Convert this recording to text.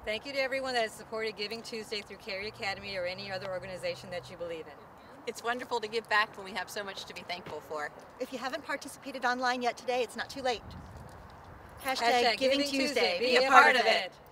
Thank you to everyone that has supported Giving Tuesday through Carey Academy or any other organization that you believe in. It's wonderful to give back when we have so much to be thankful for. If you haven't participated online yet today, it's not too late. Hashtag Giving Tuesday. Be a part of it.